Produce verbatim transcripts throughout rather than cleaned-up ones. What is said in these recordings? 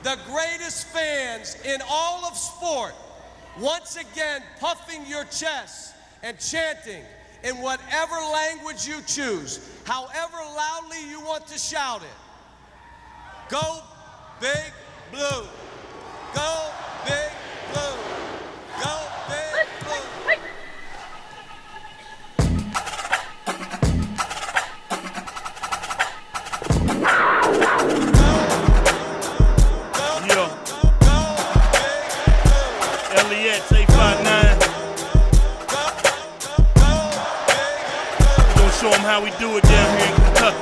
the greatest fans in all of sport, once again puffing your chest and chanting in whatever language you choose, however loudly you want to shout it. Go Big Blue. Go Big Blue. Go Big Blue. Yo. Elliot, eight five nine. We're gonna show them how we do it down here in Kentucky.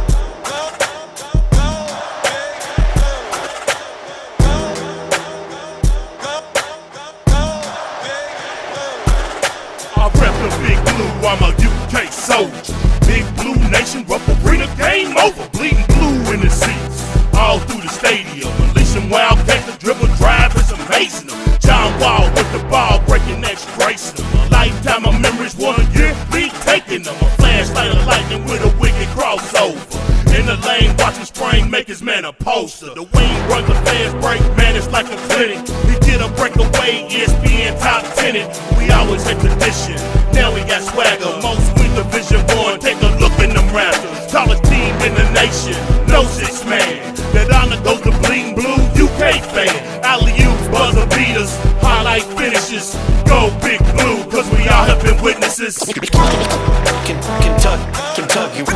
Big Blue, I'm a U K soldier. Big Blue Nation, rough arena, game over. Bleeding blue in the seats, all through the stadium. Unleashing wildcats, the dribble drive is amazing. John Wall with the ball, breaking necks, gracing them. A lifetime of memories, one year, league taking them. A flashlight of lightning with a wicked crossover. In the lane, watch him spring, make his man a poster. The wing runs the fast break, man, it's like a clinic. He get a breakaway, E S P N top tenant. We always had tradition, now we got swagger. Most win Division One, take a look in them Raptors. Tallest team in the nation, no six man. That honor goes to Bleeding Blue, U K fan. Alley-oops, buzzer beaters, highlight finishes. Go Big Blue, cause we all have been witnesses. Kentucky, Kentucky,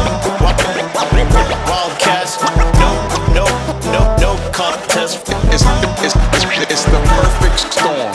Wildcats, no, no, no, no contest. It's, it's, it's, it's the perfect storm.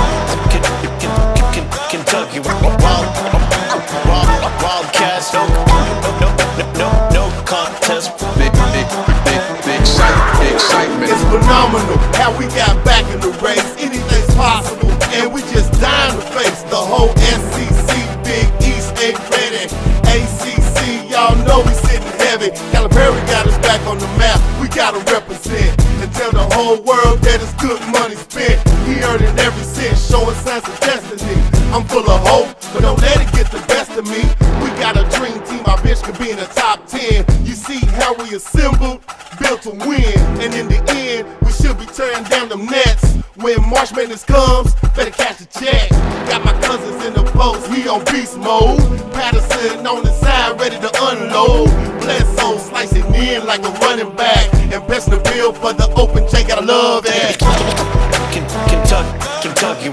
Kentucky, Wild, Wild, Wildcats, no, no, no, no, no contest. Big, big, big, big excitement, excitement. It's phenomenal how we got back in the race. Anything's possible, and we just dying to face the whole S E C. Big East ain't ready. A C C, y'all know we sitting heavy. Calipari got us back on the map. We gotta represent and tell the whole world that it's good money spent. He earning every cent, showing signs of destiny. I'm full of hope, but don't let it get the best of me. We got a dream team, our bitch could be in the top ten. You see how we assembled, built to win. And in the end, we should be tearing down them nets. When March Madness comes, better catch a check. Got my cousins in the post, he on beast mode. Patterson on the side, ready to unload. Bledsoe slicing in like a running back. And best in the bill for the open J, gotta love it. Kentucky, Kentucky,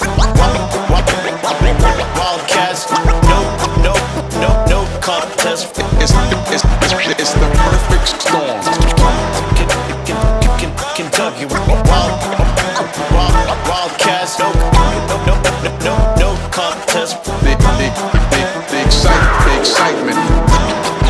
Wildcats, no, no, no, no contest. It's, it's, it's, it's the perfect storm. Kentucky, Wild, Wild, Wildcats, no, no, no, no, no contest. Big, big, big, big excitement, big excitement.